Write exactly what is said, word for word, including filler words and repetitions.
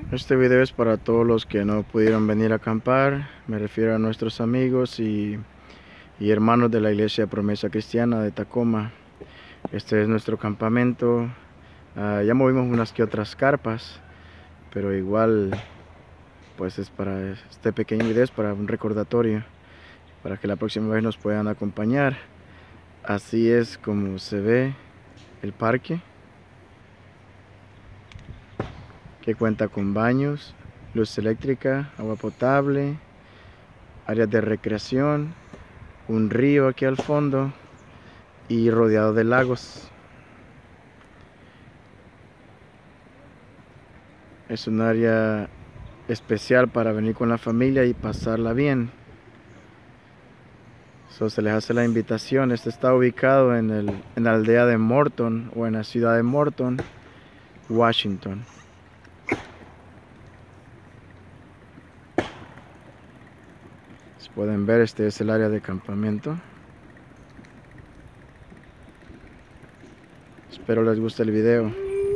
Este video es para todos los que no pudieron venir a acampar. Me refiero a nuestros amigos y, y hermanos de la Iglesia Promesa Cristiana de Tacoma. Este es nuestro campamento. Uh, ya movimos unas que otras carpas, pero igual pues es para este pequeño video, es para un recordatorio, para que la próxima vez nos puedan acompañar. Así es como se ve el parque, que cuenta con baños, luz eléctrica, agua potable, áreas de recreación, un río aquí al fondo y rodeado de lagos. Es un área especial para venir con la familia y pasarla bien. So, se les hace la invitación. Este está ubicado en, el, en la aldea de Morton o en la ciudad de Morton, Washington. Si pueden ver, este es el área de campamento. Espero les guste el video.